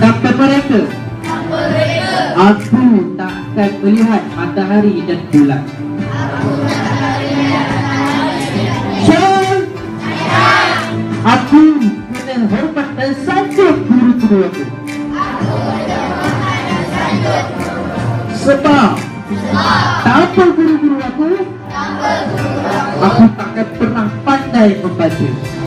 Tanpa mereka aku takkan melihat matahari dan bulan. Syah, aku kena hormat dan sanjung guru-guru aku. Sebab tanpa guru-guru aku takkan pernah pandai membaca.